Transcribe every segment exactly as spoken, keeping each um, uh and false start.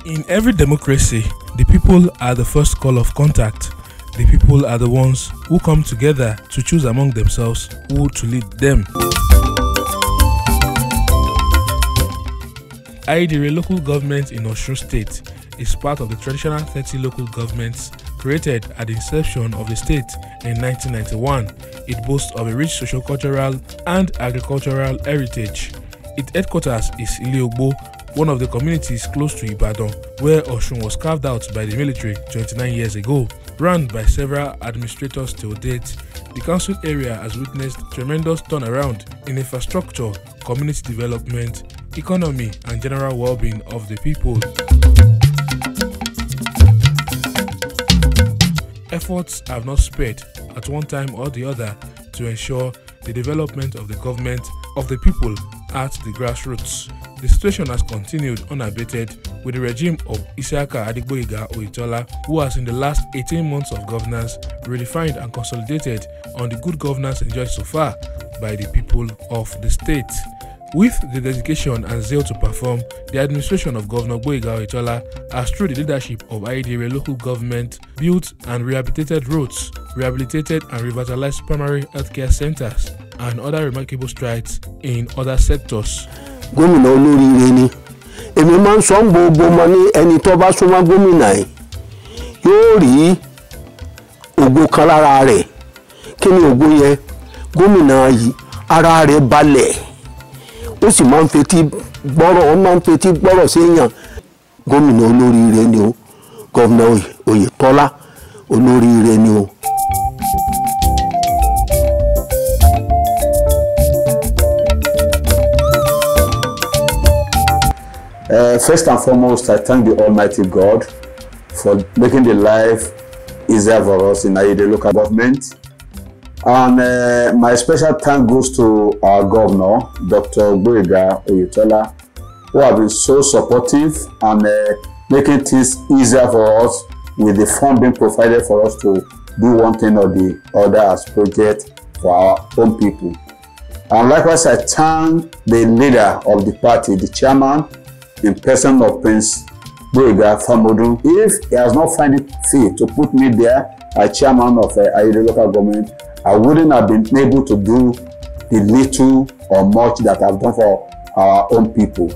In every democracy, the people are the first call of contact. The people are the ones who come together to choose among themselves who to lead them. Ayedire local government in Osun State is part of the traditional thirty local governments created at the inception of the state in nineteen ninety-one. It boasts of a rich socio-cultural and agricultural heritage. Its headquarters is Ile-Ogbo, one of the communities close to Ibadan, where Osun was carved out by the military twenty-nine years ago. Run by several administrators till date, the council area has witnessed tremendous turnaround in infrastructure, community development, economy, and general well-being of the people. Efforts have not spared at one time or the other to ensure the development of the government of the people at the grassroots. The situation has continued unabated with the regime of Isiaka Adigboyega Oyetola, who has in the last eighteen months of governance redefined and consolidated on the good governance enjoyed so far by the people of the state. With the dedication and zeal to perform, the administration of Governor Gboyega Oyetola has, through the leadership of Ayedire local government, built and rehabilitated roads, rehabilitated and revitalized primary healthcare centers, and other remarkable strides in other sectors. Gómìnà olóríire ni èmi máa ń sọ gbogbo ọmọ ní ẹni tó bá súnmọ́ gómìnà yìí yóò rí ògo kan lára rẹ̀. Kí ni ògo yẹn? Gómìnà yìí ara rẹ̀ balẹ̀ ó sì máa ń fetí gbọ́rọ̀ ó máa ń fetí gbọ́rọ̀ séèyàn. Gómìnà olóríire ni o, Gómìnà Oyetola olóríire ni o. Uh, first and foremost, I thank the Almighty God for making the life easier for us in Ayedire local government. And uh, my special thank goes to our governor, Doctor Gboyega Oyetola, who have been so supportive and uh, making things easier for us with the fund being provided for us to do one thing or the other as project for our own people. And likewise, I thank the leader of the party, the chairman, in person of Prince Gboyega Famodun. If he has not found it fit to put me there as chairman of uh, Ayedire local government, I wouldn't have been able to do the little or much that I've done for our own people.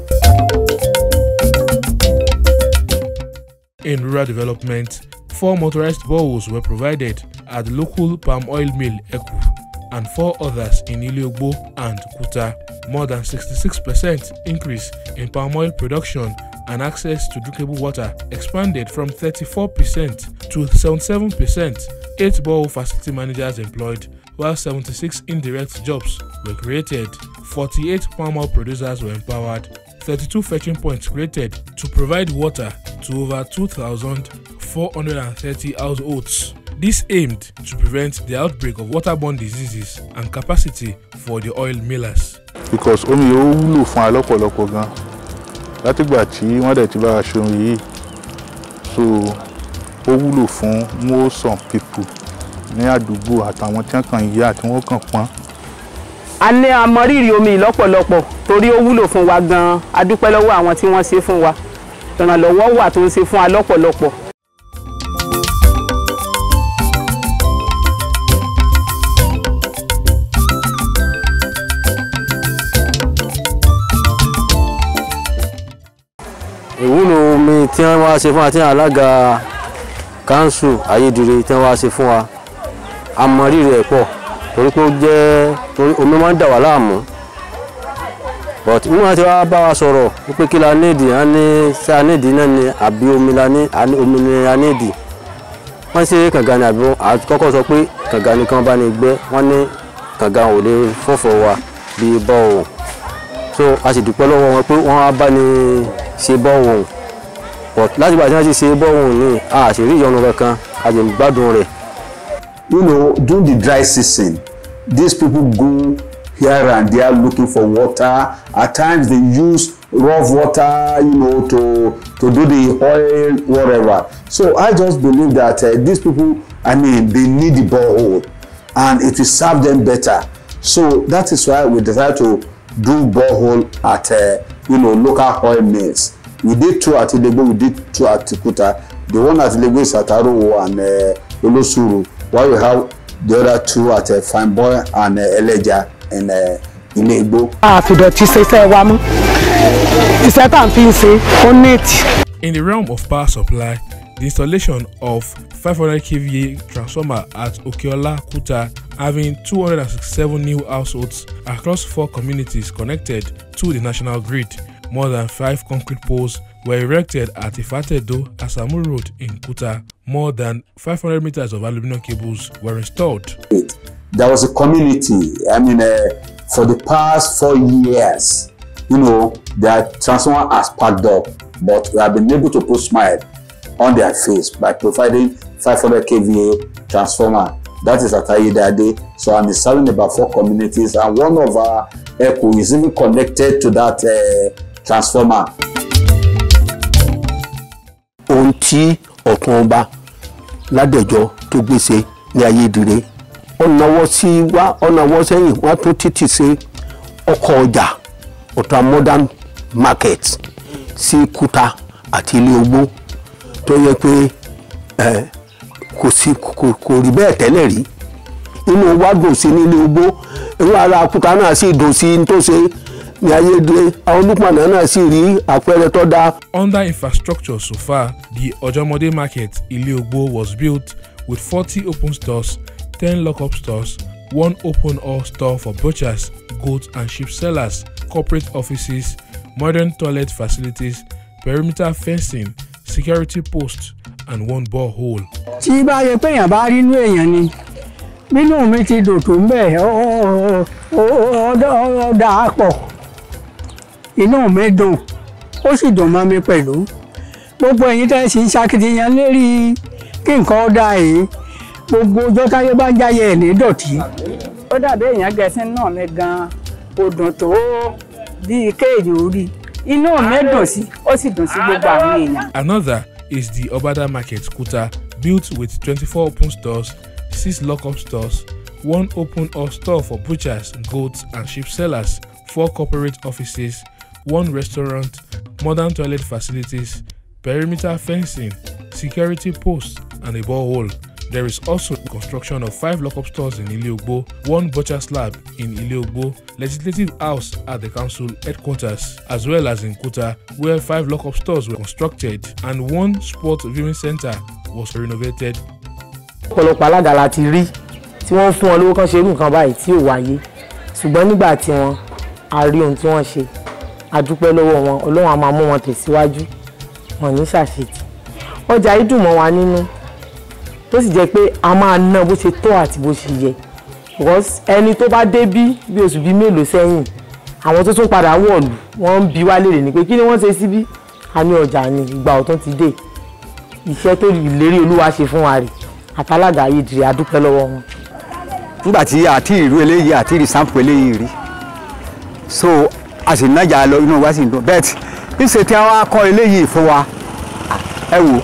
In rural development, four motorized boreholes were provided at the local palm oil mill Eku and four others in Ile-Ogbo and Kuta. More than sixty-six percent increase in palm oil production and access to drinkable water expanded from thirty-four percent to seventy-seven percent. Eight borehole facility managers employed, while seventy-six indirect jobs were created. forty-eight palm oil producers were empowered. thirty-two fetching points created to provide water to over two thousand four hundred thirty households. This aimed to prevent the outbreak of waterborne diseases and capacity for the oil millers. Because omi ó wúlò fún alọ́pọ̀lọpọ̀ gan látìgbà tí wọ́n dẹ̀ ti bá aṣọ yìí, so ó wúlò fún most some people ní àdúgbò àtàwọn tí wọ́n kàn yá àti wọ́n kàn pọ́n. A ní àmọ̀rírì omi lọ́pọ̀lọpọ̀ torí ó wúlò fún wa gan. A dúpẹ́ lọ́wọ́ àwọn tí wọ́n ṣe fún wa. Ìrànlọ́wọ́ wà tó ń ṣe fún wa lọ́pọ̀lọpọ̀. Ìwúlò omi tí wọ́n wá ṣe fún wa tí alága council Ayedire tí wọ́n wá ṣe fún wa àmọ̀rírì ẹ̀ pọ̀ torí pé ó jẹ́ torí omi máa ń dà wá láàmú. But wọ́n ti wá bá wa sọ̀rọ̀ wípé kí la nídìí, a ní ṣé a nídìí náà ni àbí omi la ní omi ni a nídìí. Wọ́n ṣe kànga ni àbí àkọ́kọ́ sọ pé kànga nìkan bá ní gbẹ́, wọ́n ní kànga ò lè fọ́fọ́ wa bí bọ́ọ̀. So a sì dúpẹ́ lọ́wọ́ wọn pé wọ́n á bá ní ṣe bọ́ọ̀. But láti bá tí wọ́n ti ṣe bọ́ọ̀ ní a sì rí ìyọnu kankan, a lè gbádùn rẹ̀. You know, during the dry season, these people go here and there looking for water. At times they use rough water, you know, to to do the oil, whatever. So I just believe that uh, these people, I mean, they need the borehole, and it will serve them better. So that is why we decided to do borehole at uh, you know, local oil mills. We did two at Ilegbo, we did two at Kuta. The one at Ilegbo is at Arowo and uh, Olosuru, while we have the other two at uh, Fine Boy and uh, Eleja in uh, Ilegbo. In the realm of power supply, the installation of five hundred k V A transformer at Okeola, Kuta, having two hundred sixty-seven new households across four communities connected to the national grid. More than five concrete poles were erected at Ifatedo, Asamu Road in Kuta. More than five hundred meters of aluminum cables were installed. There was a community, I mean, uh, for the past four years, you know, their transformer has packed up, but we have been able to put smile on their face by providing five hundred k V A transformer. That is at Ayedade. So I'm serving about four communities, and one of our ECHO is even connected to that uh, transformer. Ohun tí Ọ̀túnba Ládẹjọ tó gbèsè ní Ayédire, ó náwó sí wá, ó náwó sẹ́yìn, wọ́n tún títì sí ọkọ̀ ọjà Ọ̀tà modern market sí Kuta àti Ilé-Ogbó tó yẹ pé ẹ kò sí kò rí bẹ́ẹ̀ tẹ́lẹ̀ rí. Inú wa dùn sí ní Ilé-Ogbó, irú ara Kuta náà sì dùn sí tó ṣe ní Ayédire, àwọn olùpàdé náà sì rí àpẹẹrẹ tó dáa. Under infrastructure so far, the Ojomode market Ile-Ogbo was built with forty open stores, ten lock-up stores, one open-all store for butchers, goats and sheep sellers, corporate offices, modern toilet facilities, perimeter fencing, security posts, and one borehole. Tí bá yẹ pé èèyàn bá rí inú èèyàn ni, nínú mi ti dùn tó ń bẹ̀ ọ́ dáa pọ̀. Inú mi dùn, ó sì dùn mọ́ mi pẹ̀lú. Gbogbo ẹ̀yin tẹ́ sì ń ṣakitiyan lérí kí nǹkan ó dáa yìí, gbogbo ọjọ́ táyé bá ń jáyé ẹ̀ ní dọ̀tí. Ó dàbí èèyàn gẹ̀ẹ́sìn náà mi gan-an, kò dùn tó bíi kéèyàn orí. Inú mi dùn sí, ó sì dùn sí gbogbo àwọn èèyàn. Another is the Obada Market Kuta, built with twenty-four open stores, six lock-up stores, one open-all store for butchers, goats and sheep sellers, four corporate offices, one restaurant, modern toilet facilities, perimeter fencing, security posts, and a borehole. There is also the construction of five lock-up stores in Ile-Ogbo, one butcher slab in Ile-Ogbo, legislative house at the council headquarters, as well as in Kuta, where five lock-up stores were constructed and one sport viewing center was renovated. Ọ̀pọ̀lọpọ̀ alága la ti rí tí wọ́n fún wọn lówó kan ṣe irú nǹkan báyìí tí ò wáyé, ṣùgbọ́n nígbà tí wọ́n a rí ohun tí wọ́n ṣe, a dúpẹ́ lọ́wọ́ wọn, Ọlọ́run á máa mú wọn tẹ̀síwájú, wọn ní ṣàṣetì. Ọjà yìí dùn mọ́ wa nínú, tó sì jẹ́ pé a máa ná bó ṣe tó àti bó ṣe yẹ. Because ẹni tó bá dé bí bí oṣù bíi mélòó sẹ́yìn, àwọn tó tún padà wọ̀lú, wọ́n ń bi wá léèrè ní pé kí ni wọ́n ṣe síbí? A ní ọjà ni ìgbà ọ̀tún ti dé. Iṣẹ́ tó ìlérí Olúwa ṣe fún wa rè, àtàlágà Ayédire a dúpẹ́ lọ́wọ́ wọn. Nígbà tí àti ìrú eléyìí àti ìrì sample eléyìí rí, so a sì nájà lọ inú wa sì ń dùn. Bẹ́ẹ̀ tí ṣe tí wọ́n á kọ́ eléyìí fún wa, ẹ wò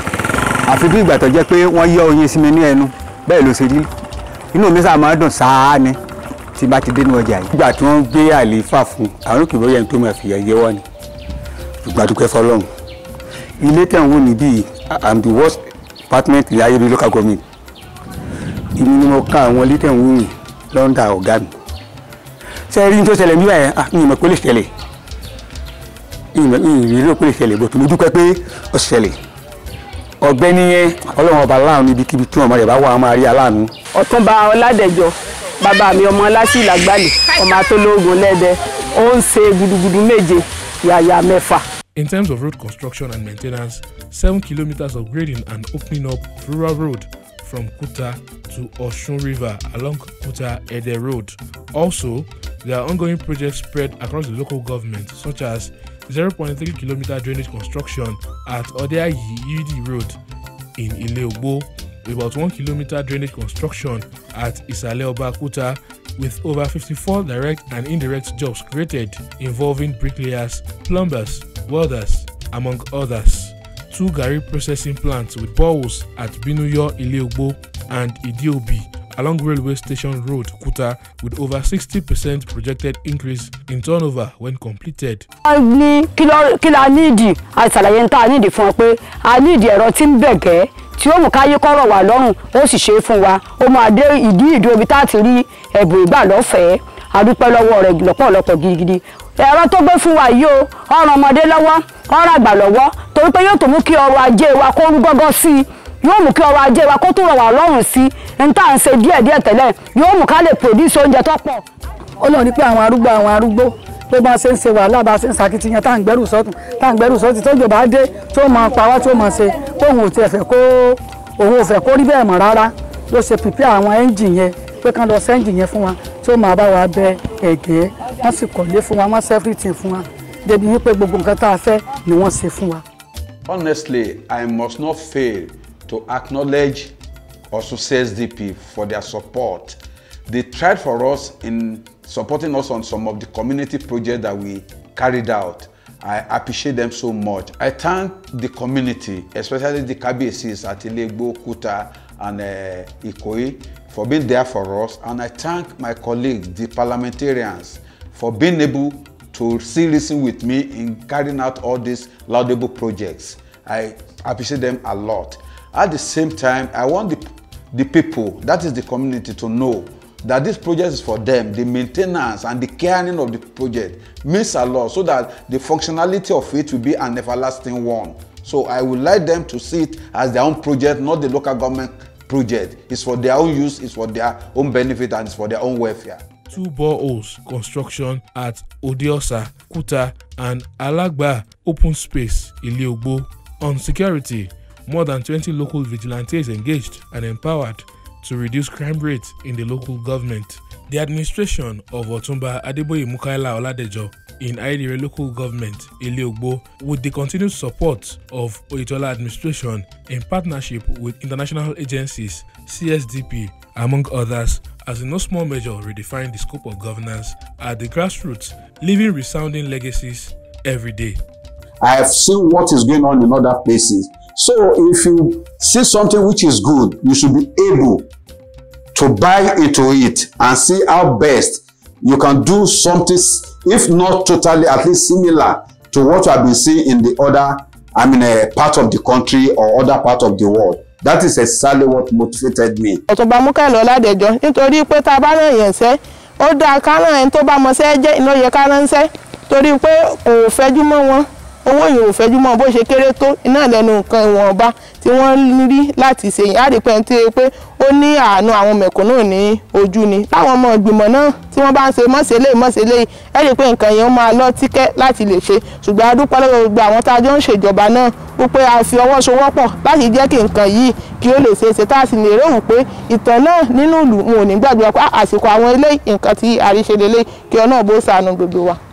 àfi bí ìgbà tó jẹ́ pé wọ́n yọ oyin sí mi ní ẹnu, bẹ́ẹ̀ ló ṣe rí. Inú mi sáà máa dùn sáà ni tí bá ti dé ní ọjà yìí. Nígbà tí wọ́n gbé àlééfà fún àwọn òkè bóyá tó máa fìyà yẹ wọ́n ni, ṣùgbọ́n a dúpẹ́ fọlọ́run. Ilé tẹ̀ ń wò níbí, I'm the worst department in Ayédire local government. Ìmú ni mo ká àwọn ilé tẹ̀ ń wò yìí lọ́ndà ọ̀gá mi. Ṣé rí tó ṣẹlẹ̀ nígbà yẹn? Mi ò mọ̀ pé lè ṣẹlẹ̀. Mi ò rí pé lè ṣẹlẹ̀, bó tó mo dúpẹ́ pé ó ṣẹlẹ̀. Ọ̀gbẹ́ni yẹn Ọlọ́run ọba aláàánú níbikíbi tí ọmọ rẹ̀ bá wà á máa rí aláàánú. Ọ̀túnba Ọládẹjọ, bàbá mi ọmọ Lásì Làgbàlì, ọmọ Atológun Lẹ́dẹ, ó ń ṣe gudugudu méje, yàyà mẹ́fà. In terms of road construction and maintenance, seven kilometers of grading and opening up rural road from Kuta to Osun River along Kuta-Ede Road. Also, there are ongoing projects spread across the local government, such as zero point three kilometer drainage construction at Odeayi-Yidi Road in Ile-Ogbo, about one kilometer drainage construction at Isale-Oba Kuta, with over fifty-four direct and indirect jobs created involving bricklayers, plumbers, welders, among others. Two garri processing plants with boreholes at Binuyo, Ile-Ogbo and Idiobi, along Railway Station Road, Kuta, with over sixty percent projected increase in turnover when completed. ní kí la nídìí àṣàlàyé tá a nídìí fún ọ pé a nídìí ẹ̀rọ tí ń bẹ̀gẹ́ tí ó mú káyé kọ́rọ̀ wà lọ́rùn ó sì ṣe é fún wa ó máa dé ìdí ìdó ibi tá a ti rí ẹ̀bùn ìgbà lọ́fẹ̀ẹ́ a dúpẹ́ lọ́wọ́ rẹ̀ lọ́pọ̀lọpọ̀ gidigidi. ẹ̀rọ tó gbé fún wa yìí o ọ̀ràn ọmọdé lọ́wọ́ ọ̀ràn àgbà lọ́wọ́ torí pé yóò tó mú kí ọrọ̀ ajé wa kó rú gọ́gọ́ sí i yóò mú kí ọrọ̀ ajé wa kó tó rọ̀ wá lọ́rùn sí i n tá à ń ṣe díẹ̀díẹ̀ tẹ́lẹ̀ yóò mú ká lè produce oúnjẹ tó pọ̀. ó lọ ní pé àwọn arúgbó àwọn arúgbó pé bá ṣe ń ṣe wàhálà bá ṣe ń ṣàkitiyan tá à ń gbẹ́rù sọ́tún tá à ń gbẹ́rù sọ́tún tó jọba dé tó máa pa wá tó máa ṣe tóun ò tiẹ̀ fẹ́ kó òun ò fẹ́ kó rí bẹ́ẹ̀ mọ́ rárá ló ṣe pípẹ́ àwọn ẹ́ńjìn yẹn pé kán lọ sẹ́ńjìn yẹn fún wa tó máa bá wa bẹ ẹ̀gẹ́ wọ́n sì kọ̀lé fún wa wọ́n ṣe everything fún wa débi wípé gbogbo nǹkan tá a fẹ́ ni wọ́n ṣe fún wa. Honestly, I must not fail to acknowledge also C S D P for their support. They tried for us in supporting us on some of the community projects that we carried out. I appreciate them so much. I thank the community, especially the Kabiesis at Ilegbo, Kuta, and uh, Ikoyi, for being there for us. And I thank my colleagues, the parliamentarians, for being able to still listen with me in carrying out all these laudable projects. I appreciate them a lot. At the same time, I want the, the people, that is the community, to know that this project is for them. The maintenance and the caring of the project means a lot, so that the functionality of it will be an everlasting one. So I would like them to see it as their own project, not the local government project. It's for their own use, it's for their own benefit, and it's for their own welfare. Two boreholes construction at Odiosa, Kuta, and Alagba open space, Ileogbo. On security, more than twenty local vigilantes engaged and empowered to reduce crime rates in the local government. The administration of Otumba Adeboye Mukaila Oladejo in Ayedire local government, Ileogbo, with the continued support of Oyetola administration in partnership with international agencies, C S D P, among others, has in no small measure redefined the scope of governance at the grassroots, leaving resounding legacies every day. I have seen what is going on in other places. So if you see something which is good, you should be able to buy into it and see how best you can do something, if not totally, at least similar to what you have been seeing in the other, I mean, a part of the country or other part of the world. That is exactly what motivated me. Ọ̀túnba Mukaila Oladejo, nítorí pé tá a bá rán yẹn ṣẹ́, ó dáa ká rán ẹni tó bá mọ ṣẹ́ jẹ́ iná yẹ ká ránṣẹ́, torí pé kò fẹ́jú mọ́ wọn. Owó yìí ò fẹ́jú mọ́ bó ṣe kéré tó iná lẹ́nu nǹkan ìwọ̀nba tí wọ́n rí láti ṣe yìí. Á rí pé tí pé ó ní àánú àwọn mẹ̀kúnnù ní ojú ni. Láwọn ọmọ ìgbìmọ̀ náà tí wọ́n bá ń ṣe mọ́ṣẹ́lẹ̀ mọ́ṣẹ́lẹ̀ ẹ rí pé nǹkan yẹn máa lọ tíkẹ́ láti lè ṣe. Ṣùgbọ́n a dúpẹ́ lọ́wọ́ gbogbo àwọn tá a jọ ń ṣèjọba náà wípé a fi ọwọ́ sowọ́pọ̀ láti jẹ́ kí nǹkan yìí kí ó lè ṣeé ṣe tá a sì lè ròhùn pé ìtàn náà nínú ìlú wọn ò ní gbàgbé wa pé àsìkò àwọn ilé nǹkan tí àríṣe lélẹ̀ kí ọ náà bó ṣàánú gbogbo wa.